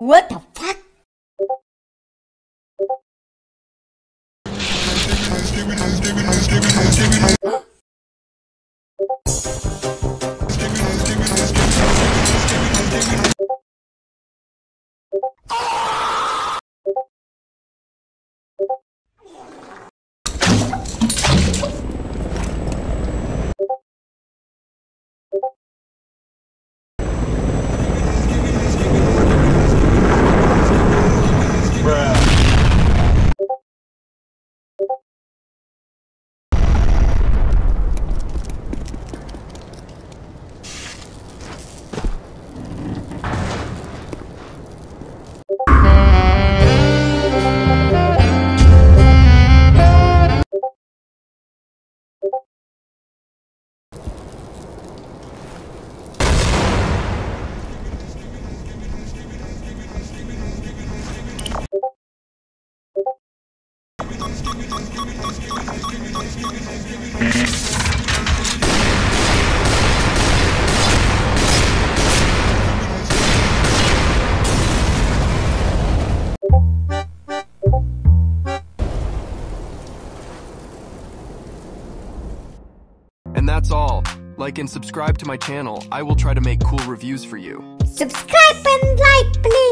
What the fuck? And that's all. Like and subscribe to my channel. I will try to make cool reviews for you. Subscribe and like, please.